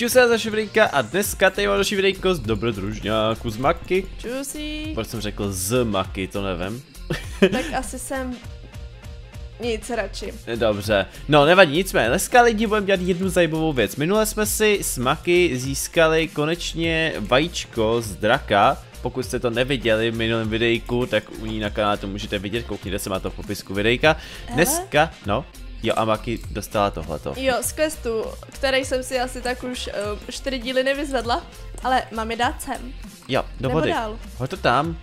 Čus, já za videjka a dneska tady mám další videjko z dobrodružňáku z Maky. Čusí. Proč jsem řekl z Maky, to nevím. Tak asi jsem nic radši. Dobře, no nevadí, nicméně, dneska lidi budeme dělat jednu zajímavou věc. Minule jsme si s Maky získali konečně vajíčko z draka. Pokud jste to neviděli v minulém videjku, tak u ní na kanále to můžete vidět, koukněte se, má to v popisku videjka. Dneska, no, jo a Maky dostala tohleto. Jo, z questu, který jsem si asi tak už 4 díly nevyzvedla, ale mám je dát sem. Jo, do Nebo vody. dál. Hoď to tam.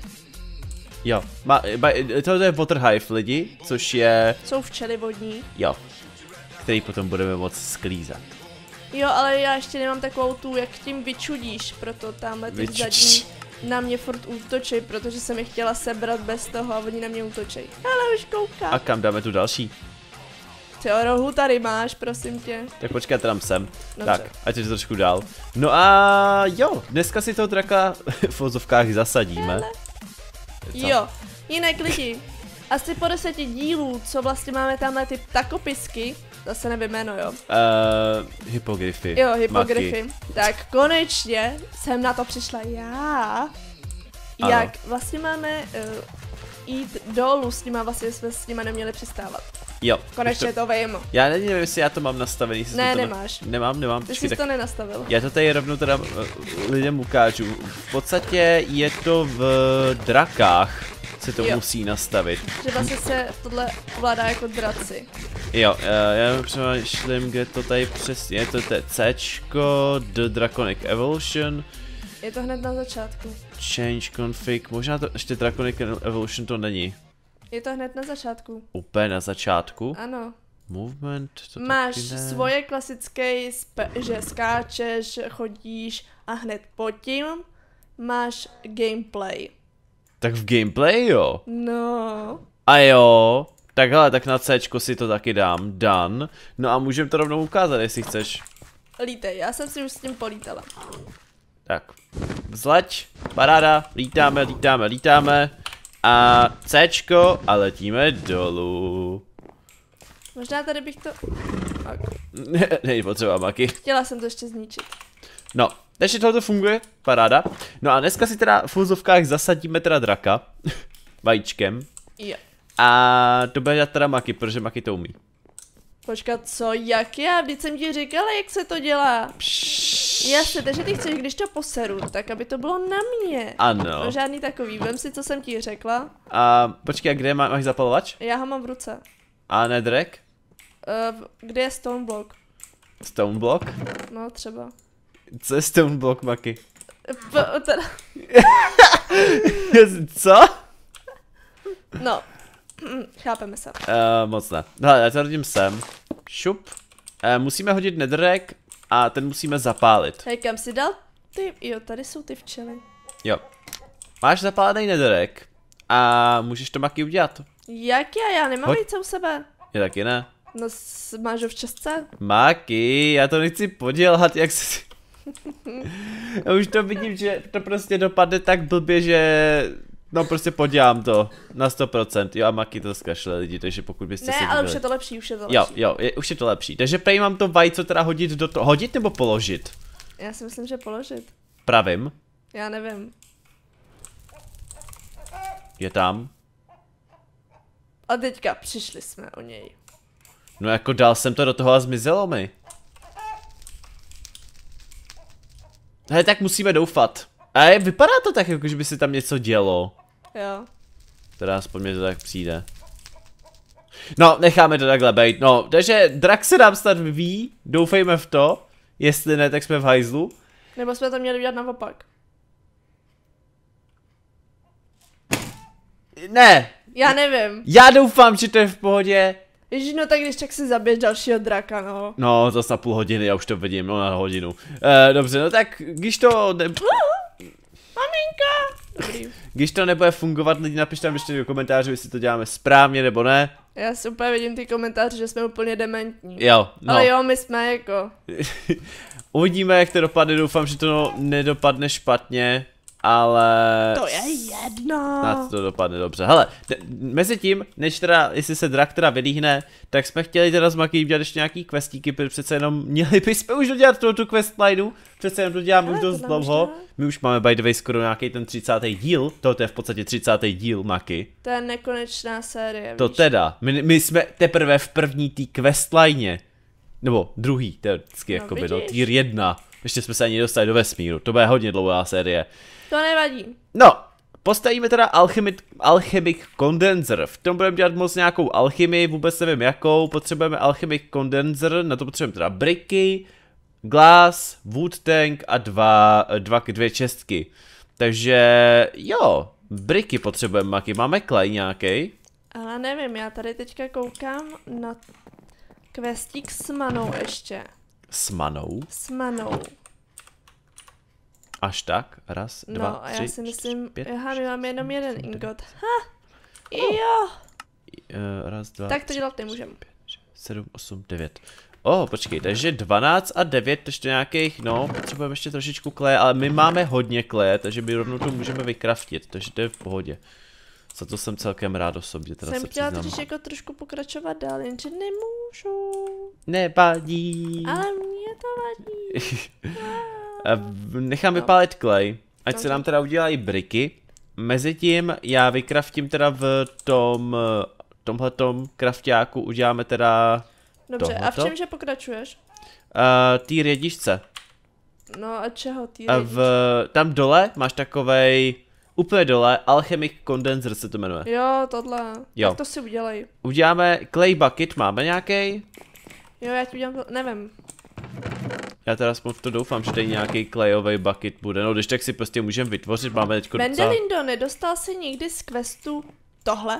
Jo, tohle je Water Hive lidi, což je, Jsou včely vodní. jo, který potom budeme moct sklízat. Jo, ale já ještě nemám takovou tu, jak tím vyčudíš, proto tamhle ty zadní na mě furt útočí, protože jsem je chtěla sebrat bez toho a oni na mě útočí. Ale už kouká. A kam dáme tu další? Tyjo, rohu tady máš, prosím tě. Tak počkej, tam jsem. Dobře. Tak, ať je to trošku dál. No a jo, dneska si toho draka v vozovkách zasadíme. Co? Jo, jinak lidi, asi po 10 dílů, co vlastně máme tamhle ty ptakopisky, zase nevím jméno, jo. Hypogryfy. Jo, hypogryfy. Maky. Tak konečně jsem na to přišla já. Ano. Jak vlastně máme jít dolů s nima, vlastně jsme s nima neměli přistávat. Jo. Konečně to vím. Já nevím, jestli já to mám nastavený. Jestli Ne, to nemáš. Nemám. Ty Počkej, jsi tak to nenastavil. já to tady rovnou teda lidem ukážu. V podstatě je to v drakách, se to Jo. musí nastavit. Že vlastně se tohle ovládá jako draci. Jo, já přemýšlím, kde to tady přesně je, to je Cčko, The Draconic Evolution, Je to hned na začátku. Change Config, možná to ještě Draconic Evolution to není. Je to hned na začátku. Úplně na začátku. Ano. Movement, to Máš taky ne. svoje klasické, že skáčeš, chodíš a hned pod tím máš gameplay. Tak v gameplay jo. No. A jo. Tak hele, tak na Cčko si to taky dám, done. No a můžeme to rovnou ukázat, jestli chceš. Lítej, já jsem si už s tím polítala. Tak, vzleď, paráda, lítáme. A Cčko a letíme dolů. Možná tady bych to... Tak. Není potřeba, Maky. Chtěla jsem to ještě zničit. No, takže tohle funguje, paráda. No a dneska si teda v úzovkách zasadíme teda draka. Vajíčkem. Jo. A to bude dělat teda Maky, protože Maky to umí. Počkat, co, jak já? Vždyť jsem ti říkala, jak se to dělá. Jasně, takže ty chceš, když to poseru, tak aby to bylo na mě. Ano. No žádný takový, vem si, co jsem ti řekla. A počkej, a kde máš zapalovač? Já ho mám v ruce. A nedrek? Kde je stone block? Stone block? No třeba. Co je stone block, Maky? Teda, Co? no, chápeme se. Moc ne. Hele, já to hodím sem. Šup. Musíme hodit nedrek a ten musíme zapálit. Hej, kam si dal ty? Jo, tady jsou ty včely. Jo. Máš zapálený nedrek a můžeš to Maky udělat. Jak já nemám Hoď. vejce u sebe. Je taky ne. No, máš ho v česce? Maky, já to nechci podělat, jak se... Já už to vidím, že to prostě dopadne tak blbě, že... No prostě podělám to na 100%. Jo a Maky to zkašle lidi, takže pokud byste se Ne, ale viděli. už je to lepší, už je to lepší. Jo, už je to lepší. Takže prej mám to vajco teda hodit do toho. Hodit nebo položit? Já si myslím, že položit. Pravím. Já nevím. Je tam. A teďka přišli jsme o něj. No jako dal jsem to do toho a zmizelo mi. Hele, tak musíme doufat. A vypadá to tak, jako že by se tam něco dělo. Jo. Teda aspoň mě to tak přijde. No, necháme to takhle bejt. No, takže drak se nám snad vyvíjí. Doufejme v to. Jestli ne, tak jsme v hajzlu. Nebo jsme to měli udělat naopak. Ne, Já nevím. já doufám, že to je v pohodě. Ježíš, no tak když tak si zabiješ dalšího draka, no. No, to na půl hodiny, já už to vidím, no na hodinu. Dobře, no tak, když to Maminka! Dobrý. když to nebude fungovat, lidi napište nám ještě do komentářů, jestli to děláme správně nebo ne. Já si úplně vidím ty komentáře, že jsme úplně dementní. Jo, no. Ale jo, my jsme jako. Uvidíme, jak to dopadne, doufám, že to nedopadne špatně. ale... To je jedno. Snad to dopadne dobře. Hele, mezi tím, než teda, jestli se drak teda vylíhne, tak jsme chtěli teda s Maki dělat ještě nějaký questíky, přece jenom měli bychom už dodělat tu questlineu, přece jenom to děláme už dost dlouho. My už máme by the way skoro nějaký ten 30. díl, to je v podstatě 30. díl Maki. To je nekonečná série, To víš. teda, my jsme teprve v první té questline, nebo druhý, teoreticky jakoby, no, tier 1. Ještě jsme se ani dostali do vesmíru, to bude hodně dlouhá série. To nevadí. No, postavíme teda Alchemic Condenser. V tom budeme dělat moc nějakou alchymii, vůbec nevím jakou. Potřebujeme Alchemic Condenser, na to potřebujeme teda bricky, glass, wood tank a dvě čestky. Takže jo, bricky potřebujeme, Maki. Máme clay nějaký? Ale nevím, já tady teďka koukám na questík s manou ještě. S manou? S manou. Až tak? Raz, dva, No a já tři, si myslím, pět, aha, my máme jenom jeden sedm, ingot. Ha, jo. raz, dva, Tak to dělat nemůžem. 7, 8, 9. Počkej, takže 12 a 9, ještě nějakých, no, potřebujeme ještě trošičku kleje, ale my máme hodně kleje, takže my rovnou to můžeme vykraftit, takže to je v pohodě. Za to jsem celkem rád o sobě, teda Jsem se chtěla přiznám. totiž jako trošku pokračovat dál, jenže nemůžu. Nevadí. Ale mě to vadí. Nechám No. vypálit klej, ať se Dobře. nám teda udělají briky. Mezitím já vykraftím teda v tomhletom krafťáku, uděláme teda Dobře, a v Tohleto? čemže pokračuješ? týr jedičce. No a čeho ty? A tam dole máš takovej, úplně dole, Alchemic Condenser se to jmenuje. Jo, tohle. Jo. Tak to si udělej. Uděláme clay bucket, máme nějaký? Jo, já ti udělám to, nevím. Já teda aspoň v to doufám, že tady nějaký clayový bucket bude, no když tak si prostě můžeme vytvořit, máme teďko docela... Mendelindo, nedostal jsi někdy z questu tohle?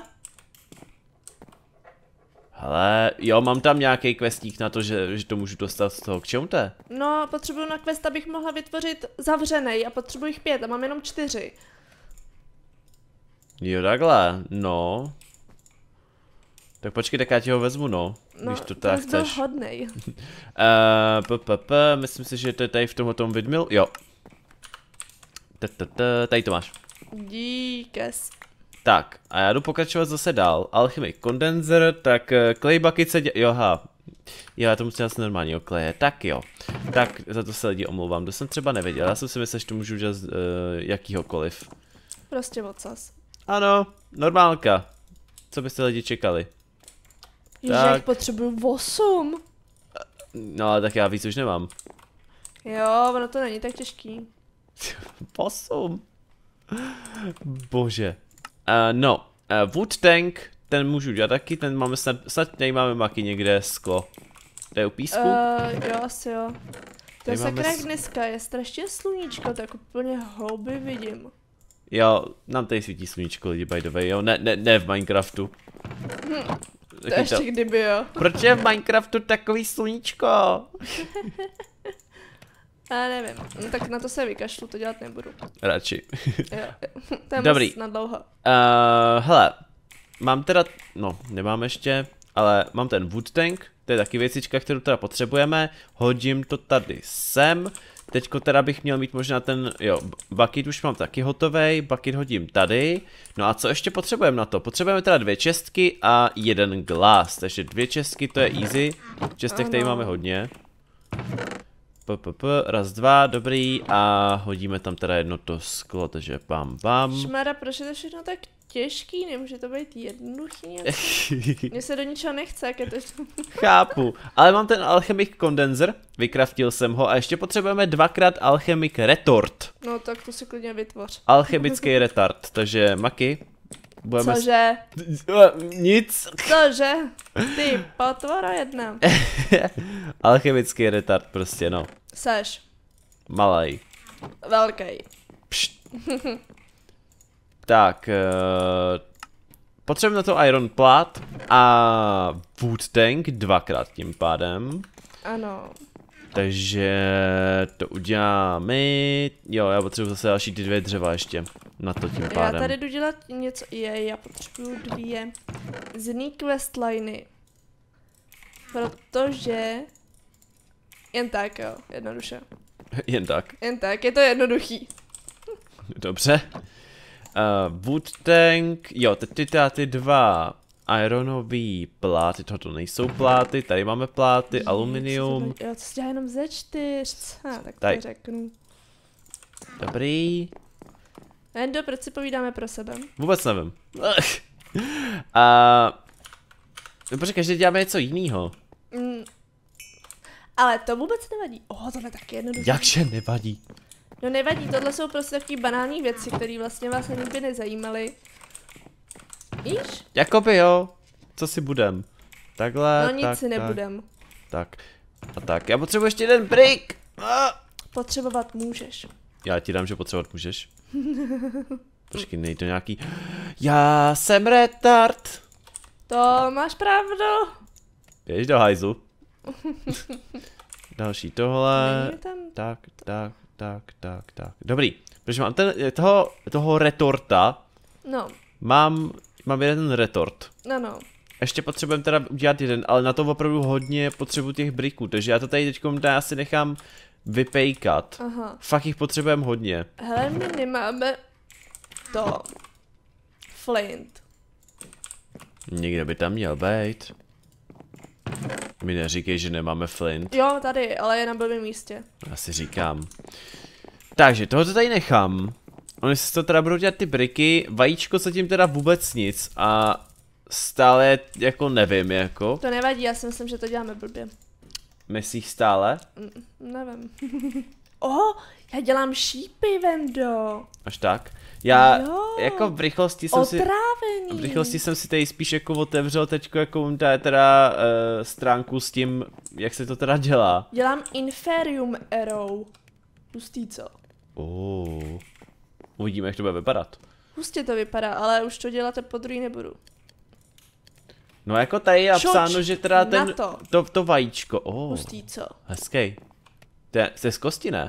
Hele, jo, mám tam nějaký questík na to, že to můžu dostat z toho, k čemu to je? No, potřebuju na quest, abych mohla vytvořit zavřenej a potřebuji jich 5 a mám jenom 4. Jo, takhle, no. Tak počkej, tak já ti ho vezmu, no, No, když to tak jsi byl chceš. hodnej. Myslím si, že to je tady v tomhle vidmil, jo. Tady to máš. Díkes. Tak, a já jdu pokračovat zase dál. Alchemic Condenser, tak clay bucket se jo, jo, já to musím asi normálně okleje, tak jo. Tak, za to se lidi omlouvám, to jsem třeba nevěděl, já jsem si myslel, že to můžu udělat z jakýhokoliv. Prostě odsaz. Ano, normálka. Co byste lidi čekali? Ježiš, Tak. jak potřebuju 8. No, ale tak já víc už nemám. Jo, ono to není tak těžký. 8. Bože. No, wood tank, ten můžu dělat taky, ten máme snad tady máme Maki někde sklo. To je u písku? Jo, asi jo. To Tady je máme sakra jak dneska, je strašně sluníčko, tak úplně houby vidím. Jo, nám tady svítí sluníčko lidi, by the way, jo, ne v Minecraftu. To ještě kdyby jo. Proč je v Minecraftu takový sluníčko? Já nevím, no, tak na to se vykašlu, to dělat nebudu. Radši. Jo, to je Dobrý. moc na dlouho. Hele, mám teda, no, nemám ještě, ale mám ten wood tank, to je taky věcička, kterou teda potřebujeme, hodím to tady sem, teďko teda bych měl mít možná ten, jo, bucket už mám taky hotovej, bucket hodím tady, no a co ještě potřebujeme na to? Potřebujeme teda 2 čestky a 1 glass, takže 2 čestky to je easy, čestek tady Ano. máme hodně. Raz, dva, dobrý, a hodíme tam teda jedno to sklo, takže bam. Šmara, proč je to všechno tak těžký, nemůže to být jednoduchý něco? Mně se do ničeho nechce, jak je to... Chápu, ale mám ten Alchemic Condenser, vykraftil jsem ho a ještě potřebujeme 2x Alchemic Retort. No tak to si klidně vytvoř. Alchemický retard, takže Maki, budeme... Cože? Nic. Cože? Ty, potvora jedna. Alchemický retard prostě, no. Seš. Malej. Velký. Pšt. Tak, potřebujeme na to Iron Plat a Wood Tank 2x tím pádem. Ano. Takže to uděláme, jo, já potřebuji zase další ty 2 dřeva ještě, na to tím Já pádem. tady jdu dělat něco, já potřebuju 2 z jiný questliny. Protože... Jen tak jo, jednoduše. Jen tak. Jen tak, je to jednoduchý. Dobře. Wood tank, jo, ty dva ironový pláty, tohle nejsou pláty, tady máme pláty, aluminium. Jo, co se dělá jenom ze 4, tak tady. to řeknu. Dobrý. Endo, proč si povídáme pro sebe? Vůbec nevím. Protože každý děláme něco jiného. Ale to vůbec nevadí. Tohle je taky jednoduché. Jakže nevadí? No nevadí, tohle jsou prostě takové banální věci, které vlastně vás ani by nezajímaly. Víš? Jakoby jo. Co si budem? Takhle, No nic si nebudem. Tak. A tak, já potřebuji ještě jeden brick. Potřebovat můžeš. Já ti dám, že potřebovat můžeš. Počkej, nejde to nějaký... Já jsem retard. To máš pravdu. Běž do hajzu. Další tohle. Není tam... Tak. Dobrý. Protože mám toho retorta. No. Mám jeden retort. No. Ještě potřebujeme teda udělat jeden, ale na to opravdu hodně potřebuji těch bricků, takže já to tady teďkom asi nechám vypejkat. Aha. Fakt jich potřebujeme hodně. Hele, my nemáme to. Flint. Někde by tam měl být. Mi neříkej, že nemáme flint. Jo, tady, ale je na blbém místě. Já si říkám. Takže tohoto tady nechám. Oni se to teda budou dělat ty briky, vajíčko zatím teda vůbec nic a stále jako nevím jako. To nevadí, já si myslím, že to děláme blbě. Myslíš stále? Nevím. Já dělám šípy, Vendo. Až tak? Já Jo, jako v rychlosti jsem si tady spíš jako otevřel teďko jako teda stránku s tím, jak se to teda dělá. Dělám Inferium Arrow. Hustý co? Uvidíme, jak to bude vypadat. Hustě to vypadá, ale už to dělat po druhý nebudu. No jako tady je napsáno, že teda to vajíčko. Hustý co? Hezkej. To je z kosti, ne?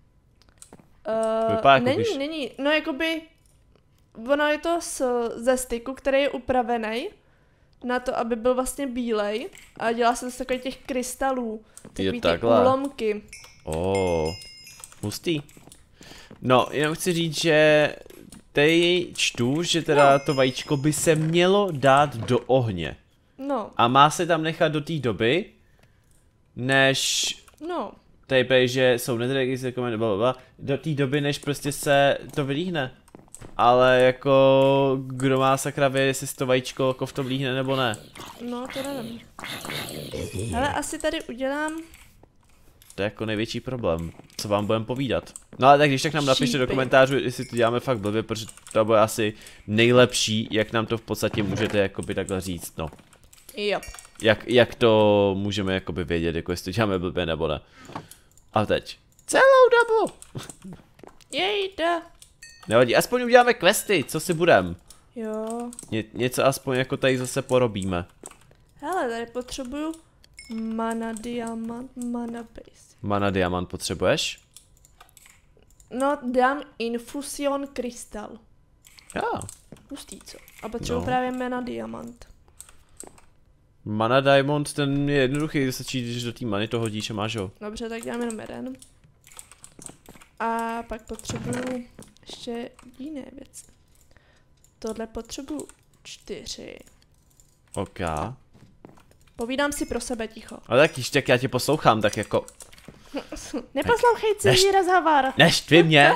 Vypadá jako není. No jakoby, ono je to ze styku, který je upravený na to, aby byl vlastně bílej a dělá se z takových těch krystalů. Takový ty úlomky. Hustý. No, jenom chci říct, že tady čtu, že teda to vajíčko by se mělo dát do ohně. No. A má se tam nechat do té doby, než... No. Tady pej, že jsou netherite, do té doby, než prostě se to vylíhne. Ale jako, kdo má sakra vědět, jestli to vajíčko jako v tom líhne nebo ne. No, to nevím. Ale asi tady udělám... To je jako největší problém, co vám budeme povídat. No ale tak když tak nám napište do komentářů, jestli to děláme fakt blbě, protože to bude asi nejlepší, jak nám to v podstatě můžete jakoby takhle říct, no. Jo. Jak to můžeme jakoby vědět, jako jestli to děláme blbě nebo ne. A teď. Celou dobu! Jejda. Nevadí, aspoň uděláme questy, co si budem. Jo. Něco aspoň jako tady zase porobíme. Hele, tady potřebuju mana diamant, mana base. Mana diamant potřebuješ? No, dám infusion krystal. Jo. Hustý co? A potřebuju právě mana diamant. Mana diamond, ten je jednoduchý, stačí, když do té many to hodíš a máš ho. Dobře, tak dám jenom jeden. A pak potřebuju ještě jiné věci. Tohle potřebuju 4. OK. Povídám si pro sebe ticho. Ale tak již, tak já tě poslouchám, tak jako... Neposlouchej celý rozhovor. Neštvi mě.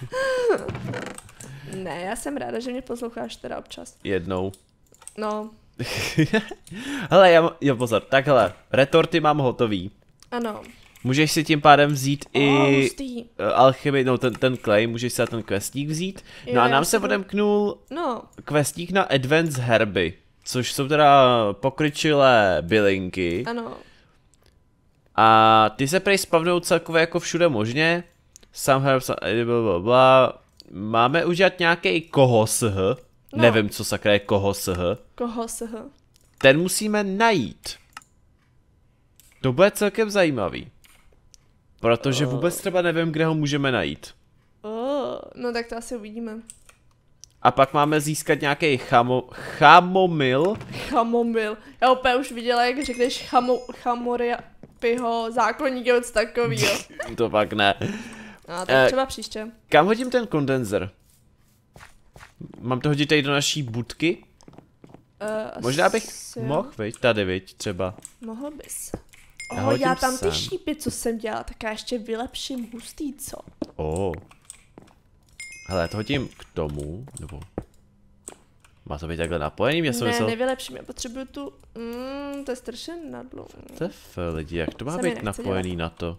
Ne, já jsem ráda, že mě posloucháš teda občas. Jednou. No. Hele, pozor, takhle, retorty mám hotový. Ano. Můžeš si tím pádem vzít i alchymii, no ten clay, můžeš si ten questík vzít. No a nám se odemknul questík na advanced herby, což jsou teda pokryčilé bylinky. Ano. A ty se prej spavnou celkově jako všude možně. Some herbs, blablabla. Máme udělat nějaký kohosh. No. Nevím, co sakra je kohosh. Kohosh. Ten musíme najít. To bude celkem zajímavý. Protože vůbec třeba nevím, kde ho můžeme najít. No tak to asi uvidíme. A pak máme získat nějaký chamomil. Chamomil. Já opět už viděla, jak řekneš chamoriapiho zákonník, něco takovýho. To fakt ne. A tak třeba příště. Kam hodím ten kondenzer? Mám to hodit tady do naší budky? Možná bych mohl, viď? Tady, viď, třeba. Mohl bys. Já tam ty šípy, co jsem dělala, tak já ještě vylepším hustý, co? Hele, to hodím k tomu, nebo... Má to být takhle napojený? Nevylepším, já potřebuju tu... to je strašně nadlouho. Lidi, jak to má být napojený na to?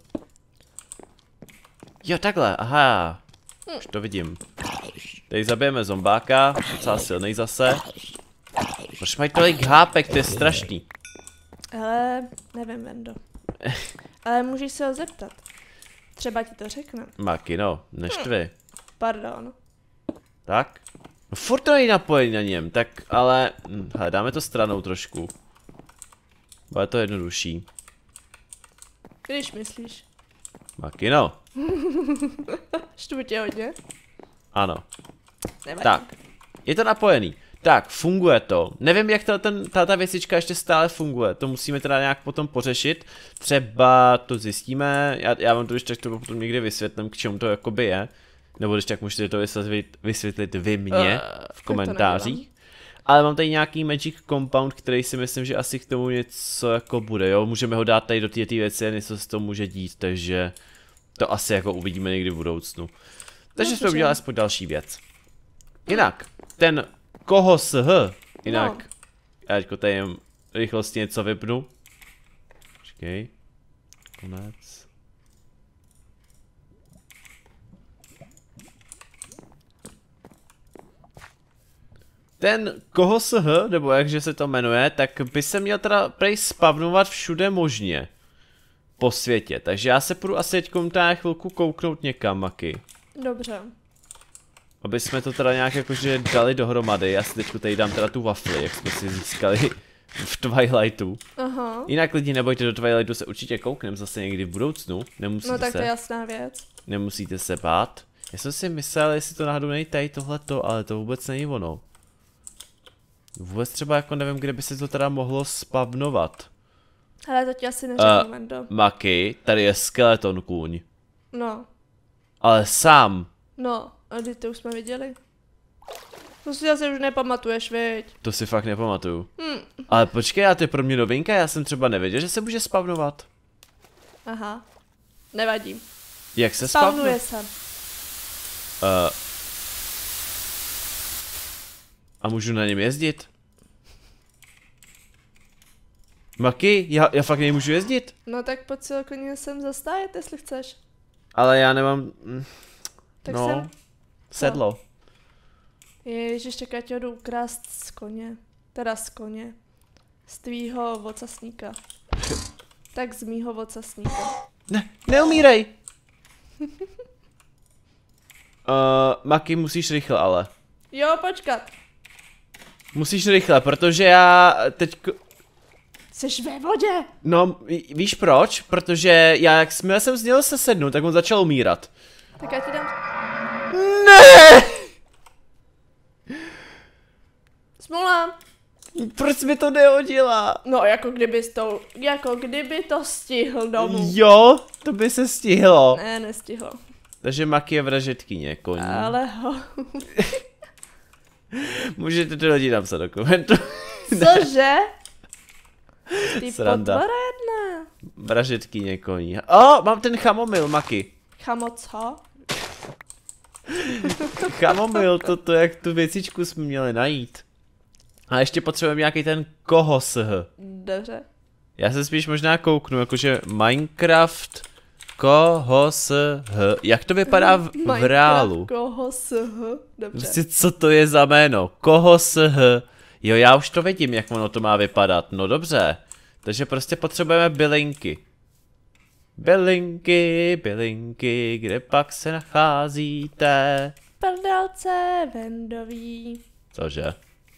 Jo, takhle, aha. Už to vidím. Tady zabijeme zombáka, docela silnej zase. Proč mají tolik hápek, to je strašný. Hele, nevím, Vendo. Ale můžeš se ho zeptat. Třeba ti to řekne. Maki, no, neštvi. Pardon. Tak? No furt to není napojený na něm, tak ale... hele, dáme to stranou trošku. Bude to jednodušší. Když myslíš. Maki, no. Štvu tě hodně? Ano. Nevadí. Tak, je to napojený. Tak, funguje to. Nevím, jak ta věcička ještě stále funguje. To musíme teda nějak potom pořešit. Třeba to zjistíme. Já vám to ještě to potom někdy vysvětlím, k čemu to jakoby je. Nebo když tak můžete to vysvětlit vy mě v komentářích. Ale mám tady nějaký Magic Compound, který si myslím, že asi k tomu něco jako bude, jo. Můžeme ho dát tady do této věci a něco se to může dít, takže to asi jako uvidíme někdy v budoucnu. Takže jsme udělali aspoň další věc. Jinak, ten koho SH, jinak, já teďko tady jen rychlosti něco vypnu. Počkej, konec. Ten koho SH, nebo jakže se to jmenuje, tak by se měl teda prej spavnovat všude možně. Po světě, takže já se půjdu asi teďkom tady chvilku kouknout někam, Maki. Dobře. Aby jsme to teda nějak jakože dali dohromady, já si teďko tady dám teda tu wafli, jak jsme si získali v Twilightu. Aha. Jinak lidi, nebojte, do Twilightu se určitě kouknem zase někdy v budoucnu, nemusíte no tak to je jasná věc. Nemusíte se bát. Já jsem si myslel, jestli to náhodou není tady tohleto, ale to vůbec není ono. Vůbec třeba jako nevím, kde by se to teda mohlo spavnovat. Ale to ti asi neřeknu, Vendo. Maki, tady je skeleton kůň. No. Ale sám. No, a ty už jsme viděli. To si asi už nepamatuješ, viď? To si fakt nepamatuju. Ale počkej, a to je pro mě novinka, já jsem třeba nevěděl, že se může spavnovat. Aha. Nevadí. Jak se spavnuje? Se. A můžu na něm jezdit? Maki, já fakt nemůžu jezdit? No tak pojď si klidně sem zastájet, jestli chceš. Ale já nemám... tak no, sem. sedlo. No. Ježiš, tak já tě jdu ukrást z koně. Teda z koně. Z tvýho vocasníka. Tak z mýho vocasníka. Ne, neumírej! Maki, musíš rychle ale. Jo, počkat. Musíš rychle, protože já teďko... Jseš ve vodě? No, víš proč? Protože já, jak jsem z něho sesednu, tak on začal umírat. Tak já ti dám... Ne! Smula. Proč mi to nehodila? No, jako kdyby to stihl domů. Jo, to by se stihlo. Ne, nestihlo. Takže Maki je vražedkyně koní. Ale ho. Můžete to lidi napsat do komentu. Cože? Ty sranda. potvora jedna. Vražedkyně koní. Mám ten chamomil, Maki. Chamo co? Chamomil, to jak tu věcičku jsme měli najít. A ještě potřebujeme nějaký ten koho SH. Dobře. Já se spíš možná kouknu, jakože Minecraft koho SH. Jak to vypadá v reálu? Koho SH. Dobře. Prostě co to je za jméno? Koho SH. Jo, já už to vidím, jak ono to má vypadat. No dobře. Takže prostě potřebujeme bylinky. Bylinky, kde pak se nacházíte? Prdalce Vendový. Cože?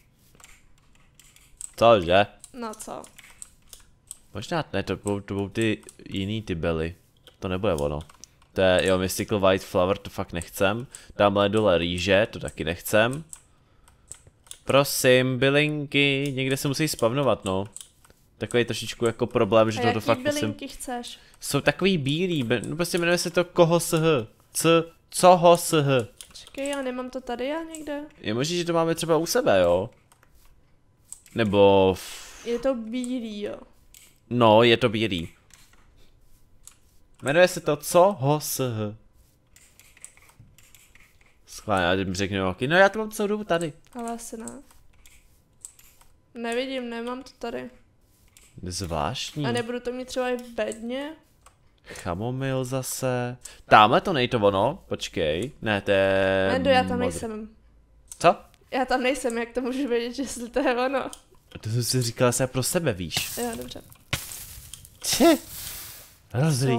Cože? No co? Možná ne, to budou ty jiný ty byly. To nebude ono. To je, jo, Mystical White Flower, to fakt nechcem. Dámhle dole rýže, to taky nechcem. Prosím, bylinky, někde se musí spavnovat, no. Takový trošičku jako problém, že to fakt musím... bylinky chceš? Jsou takový bílý, no prostě jmenuje se to koho SH. Co ho sh. Čekej, já nemám to tady já někde. Je možný, že to máme třeba u sebe, jo? Nebo... Je to bílý, jo. No, je to bílý. Jmenuje se to co ho sh. Schválně, já mi řeknu, okay. No já to mám celou dobu tady. Ale asi ne. Nevidím, nemám to tady. Zvláštní. A nebudu to mít třeba i v bedně? Chamomil zase. Tamhle to nejto ono, počkej. Ne, to je... Mendo, já tam nejsem. Co? Já tam nejsem, jak to můžu vědět, jestli to je ono. To jsem si říkala se pro sebe, víš. Jo, dobře. Tě. Rozlí.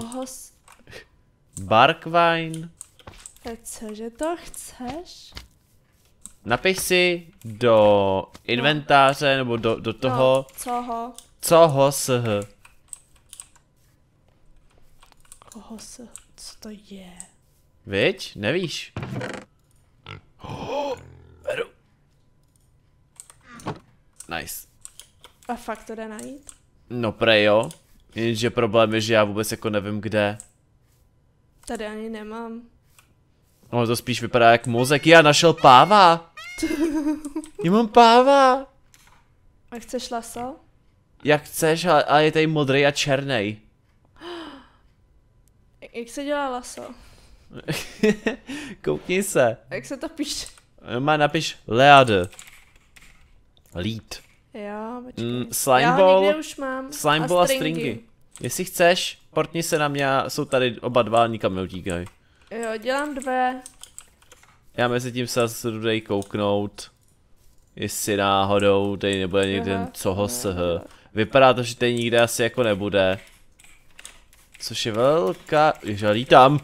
Barkwine. Cože to chceš? Napiš si do inventáře, nebo do toho. No, Co ho sh. Koho se? Co to je? Viď? Nevíš. Beru. Nice. A fakt to jde najít? No prej jo. Jenže problém je, že já vůbec jako nevím kde. Tady ani nemám. No to spíš vypadá jak mozek. Já našel páva. Já mám páva. A chceš laso? Jak chceš, ale je tady modrý a černý. Jak se dělá laso? Koukni se. Jak se to píše? Má napiš lead. Lead. Jo, počkej. Slimeball. Už mám. Slimeball a stringy. Jestli chceš, portni se na mě, jsou tady oba dva, nikam neutíkají. Jo, dělám 2. Já mezi tím se zase jdu tady kouknout, jestli náhodou tady nebude někde co ho sh. Vypadá to, že tady nikde asi jako nebude. Což je velká... Ježa, lítám.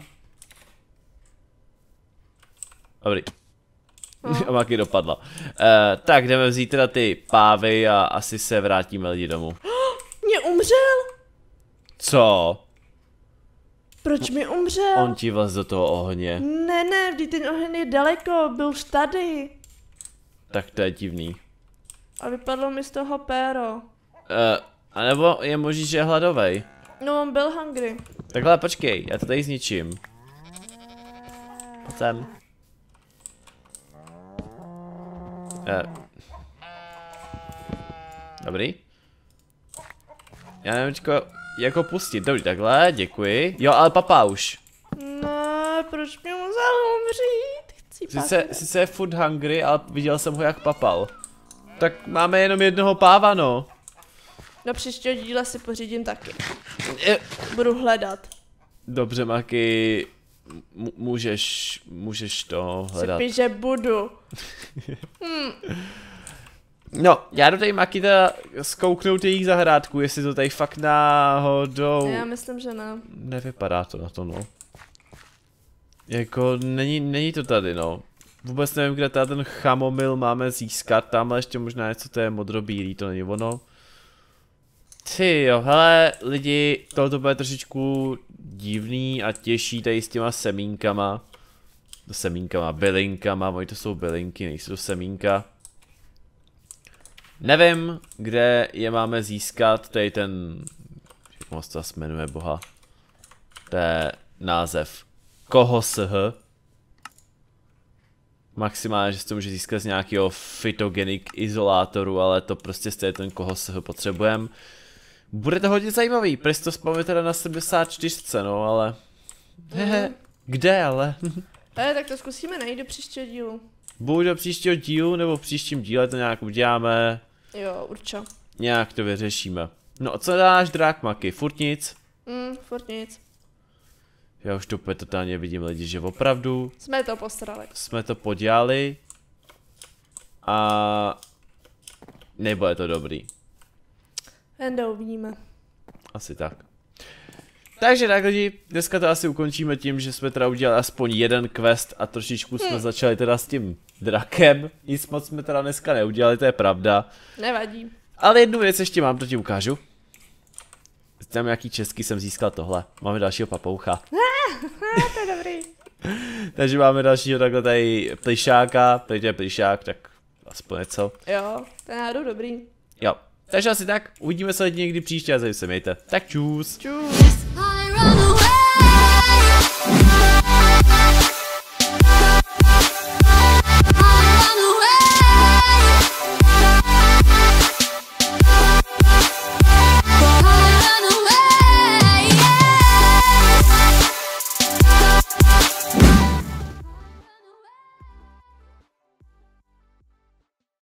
Dobrý. A Maki dopadla. Tak jdeme vzít teda ty pávy a asi se vrátíme lidi domů. Mě umřel? Co? Proč mi umřel? On ti vlez do toho ohně. Ne, vždyť ten oheň je daleko, byl už tady. Tak to je divný. A vypadlo mi z toho péro. A nebo je možný, že je hladovej. No, on byl hungry. Takhle počkej, já to tady zničím. Pojď sem. Dobrý. Já nevím, jak ho pustit. Dobrý, takhle, děkuji. Jo, ale papá už. No, proč mě musel umřít? Sice je food hungry, ale viděl jsem ho jak papal. Tak máme jenom jednoho páva, no. Do příštího díle si pořídím taky. Budu hledat. Dobře, Maki. Můžeš to hledat. Si píš, že budu. No, já jdu tady Maki teda zkouknout jejich zahrádku, jestli to tady fakt náhodou... Já myslím, že ne. Nevypadá to na to, no. Jako, není to tady, no. Vůbec nevím, kde tady ten chamomil máme získat, tamhle ještě možná něco, to je modrobílý, to není ono. Ty jo, hele, lidi, tohle bude trošičku divný a těžší tady s těma semínkama. Bylinkama, oni to jsou bylinky, nejsou to semínka. Nevím, kde je máme získat, tady ten, jak moc to se jmenuje, boha. To je název. Koho sh. Maximálně, že se to může získat z nějakého phytogenic izolátoru, ale to prostě z ten koho sh potřebujeme. Bude to hodně zajímavý, Presto spavíme teda na 74, no, ale... Kde ale? Tak to zkusíme najít do příštího dílu. Buď do příštího dílu, nebo v příštím díle to nějak uděláme. Jo, určitě. Nějak to vyřešíme. No a co dáš drák Maki? Furt nic? Furt nic. Já už to úplně totálně vidím lidi, že opravdu... Jsme to postarali. Jsme to podělali. A... nebude to dobrý. Ende uvidíme. Asi tak. Takže tak lidi, dneska to asi ukončíme tím, že jsme teda udělali aspoň jeden quest a trošičku jsme začali teda s tím drakem. Nic moc jsme teda dneska neudělali, to je pravda. Nevadí. Ale jednu věc ještě mám, to ti ukážu. Tam nějaký český jsem získal tohle. Máme dalšího papoucha. To je dobrý. Takže máme dalšího takhle tady plišáka, tady je plišák, tak aspoň něco. Jo, ten náhodou dobrý. Jo, takže asi tak, uvidíme se někdy příště a zase se mějte. Tak čus. Čus.